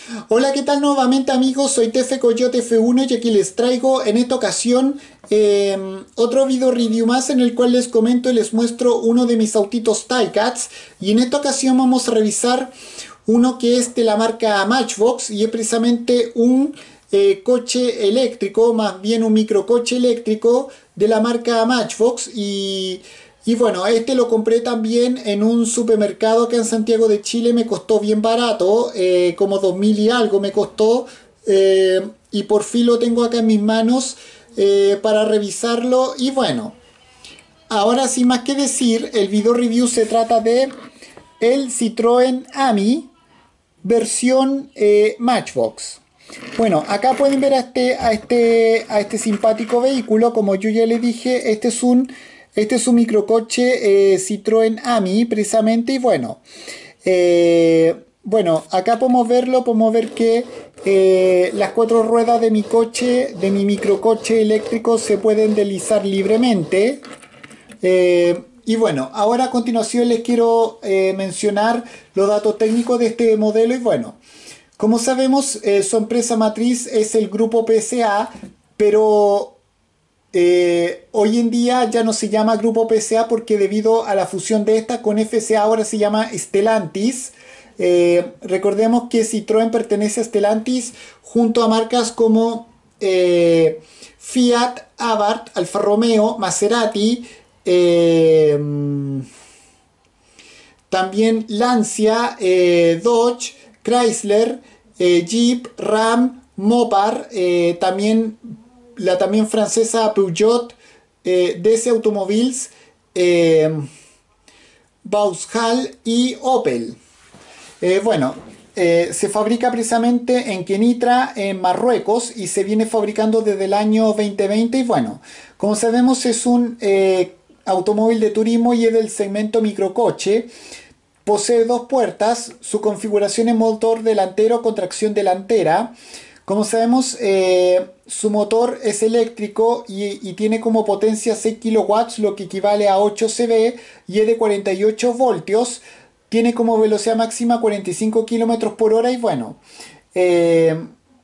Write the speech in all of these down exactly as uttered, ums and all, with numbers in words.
Hola, ¿qué tal nuevamente amigos? Soy Tefe Coyote F uno y aquí les traigo en esta ocasión eh, otro video review más en el cual les comento y les muestro uno de mis autitos Ti-Cats. Y en esta ocasión vamos a revisar uno que es de la marca Matchbox y es precisamente un eh, coche eléctrico, más bien un microcoche eléctrico de la marca Matchbox. Y y bueno, este lo compré también en un supermercado que en Santiago de Chile me costó bien barato, eh, como dos mil y algo me costó, eh, y por fin lo tengo acá en mis manos eh, para revisarlo. Y bueno, ahora sin más que decir, el video review se trata de el Citroën Ami versión eh, Matchbox. Bueno, acá pueden ver a este, a este, a este simpático vehículo. Como yo ya les dije, este es un, este es un microcoche eh, Citroën Ami, precisamente. Y bueno, eh, bueno, acá podemos verlo, podemos ver que eh, las cuatro ruedas de mi coche, de mi microcoche eléctrico, se pueden deslizar libremente. Eh, y bueno, ahora a continuación les quiero eh, mencionar los datos técnicos de este modelo. Y bueno, como sabemos, eh, su empresa matriz es el grupo P S A, pero eh, hoy en día ya no se llama grupo P S A porque debido a la fusión de esta con F C A ahora se llama Stellantis. Eh, recordemos que Citroën pertenece a Stellantis junto a marcas como eh, Fiat, Abarth, Alfa Romeo, Maserati, eh, también Lancia, eh, Dodge, Chrysler, eh, Jeep, Ram, Mopar, eh, también la también francesa Peugeot, eh, D C Automobiles, eh, Vauxhall y Opel. Eh, bueno, eh, se fabrica precisamente en Kenitra, en Marruecos, y se viene fabricando desde el año dos mil veinte. Y bueno, como sabemos, es un eh, automóvil de turismo y es del segmento microcoche. Posee dos puertas, su configuración es motor delantero con tracción delantera. Como sabemos, eh, su motor es eléctrico y, y tiene como potencia seis kilowatts, lo que equivale a ocho C V, y es de cuarenta y ocho voltios. Tiene como velocidad máxima cuarenta y cinco kilómetros por hora. Y bueno, eh,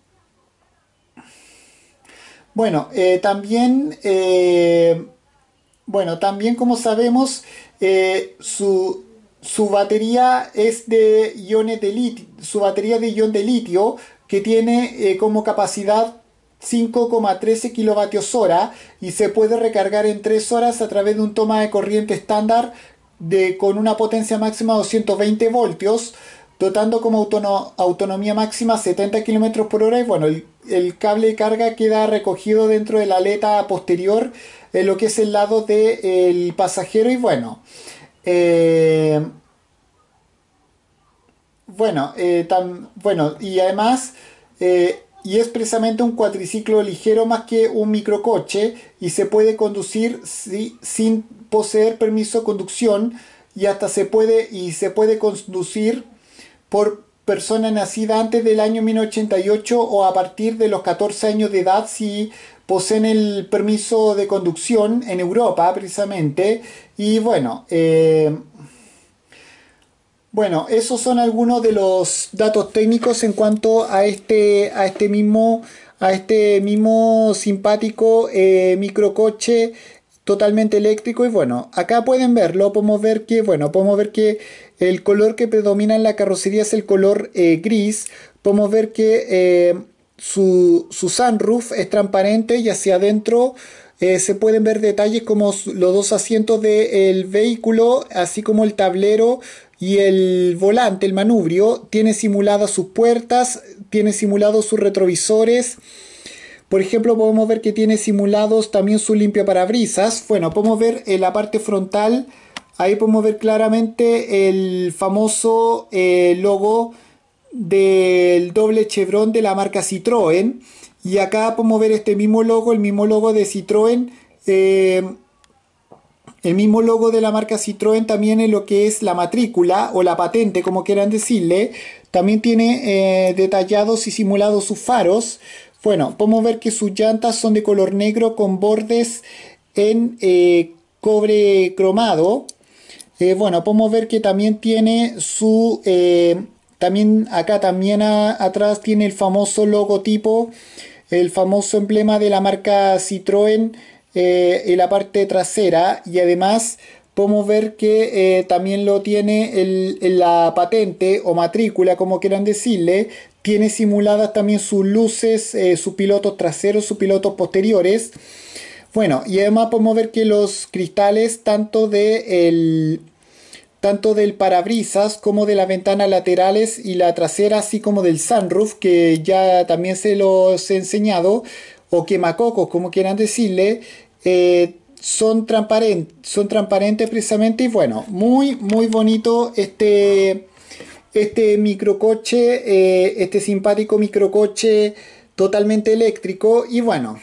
bueno, eh, también, eh, bueno, también como sabemos, eh, su, su batería es de iones de litio, su batería de ion de litio que tiene eh, como capacidad cinco coma trece kilovatios hora y se puede recargar en tres horas a través de un toma de corriente estándar de, con una potencia máxima de doscientos veinte voltios, dotando como autono- autonomía máxima setenta kilómetros por hora. Y bueno, el, el cable de carga queda recogido dentro de la aleta posterior en lo que es el lado del pasajero. Y bueno, eh, bueno, eh, tam- bueno, y además, eh, y es precisamente un cuatriciclo ligero más que un microcoche y se puede conducir si- sin poseer permiso de conducción, y hasta se puede, y se puede conducir por persona nacida antes del año mil novecientos ochenta y ocho o a partir de los catorce años de edad si poseen el permiso de conducción en Europa precisamente. Y bueno, eh, bueno, esos son algunos de los datos técnicos en cuanto a este, a este mismo, a este mismo simpático eh, microcoche totalmente eléctrico. Y bueno, acá pueden verlo, podemos ver que, bueno, podemos ver que el color que predomina en la carrocería es el color eh, gris. Podemos ver que eh, su, su sunroof es transparente y hacia adentro eh, se pueden ver detalles como los dos asientos del vehículo, así como el tablero y el volante, el manubrio. Tiene simuladas sus puertas, tiene simulados sus retrovisores. Por ejemplo, podemos ver que tiene simulados también su limpiaparabrisas. Bueno, podemos ver en la parte frontal, ahí podemos ver claramente el famoso eh, logo del doble chevron de la marca Citroën. Y acá podemos ver este mismo logo, el mismo logo de Citroën, eh, el mismo logo de la marca Citroën también en lo que es la matrícula o la patente, como quieran decirle. También tiene eh, detallados y simulados sus faros. Bueno, podemos ver que sus llantas son de color negro con bordes en eh, cobre cromado. Eh, bueno, podemos ver que también tiene su, eh, también acá también a, atrás tiene el famoso logotipo, el famoso emblema de la marca Citroën eh, en la parte trasera, y además podemos ver que eh, también lo tiene el, en la patente o matrícula, como quieran decirle. Tiene simuladas también sus luces, eh, sus pilotos traseros, sus pilotos posteriores. Bueno, y además podemos ver que los cristales tanto de el, tanto del parabrisas como de las ventanas laterales y la trasera, así como del sunroof, que ya también se los he enseñado, o quemacocos, como quieran decirle, eh, son, transparent, son transparentes precisamente. Y bueno, muy muy bonito este, este microcoche, eh, este simpático microcoche totalmente eléctrico. Y bueno,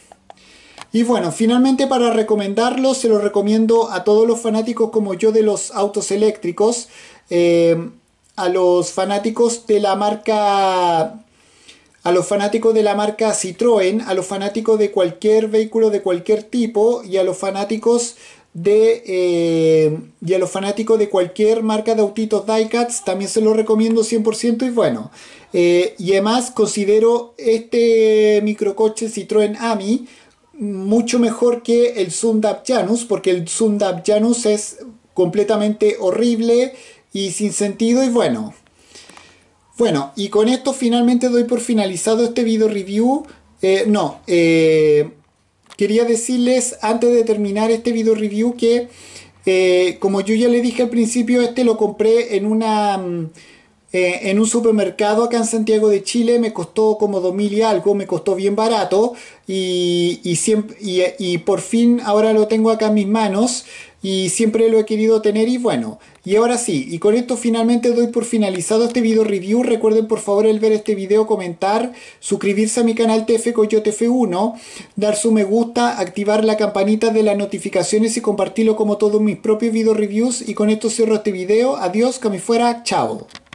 y bueno, finalmente para recomendarlo, se lo recomiendo a todos los fanáticos como yo de los autos eléctricos, eh, a los fanáticos de la marca, a los fanáticos de la marca Citroën, a los fanáticos de cualquier vehículo de cualquier tipo, y a los fanáticos de eh, y a los fanáticos de cualquier marca de autitos Diecast también se lo recomiendo cien por ciento. Y bueno, eh, y además considero este microcoche Citroën Ami mucho mejor que el Sundab Janus, porque el Sundab Janus es completamente horrible y sin sentido. Y bueno, bueno, y con esto finalmente doy por finalizado este video review. Eh, no, eh, quería decirles antes de terminar este video review que, eh, como yo ya le dije al principio, este lo compré en una... Eh, en un supermercado acá en Santiago de Chile. Me costó como dos mil y algo, me costó bien barato, y, y, siempre, y, y por fin ahora lo tengo acá en mis manos, y siempre lo he querido tener. Y bueno, y ahora sí, y con esto finalmente doy por finalizado este video review. Recuerden por favor el ver este video, comentar, suscribirse a mi canal T F Coyote F uno, dar su me gusta, activar la campanita de las notificaciones y compartirlo como todos mis propios video reviews. Y con esto cierro este video. Adiós, que me fuera, chao.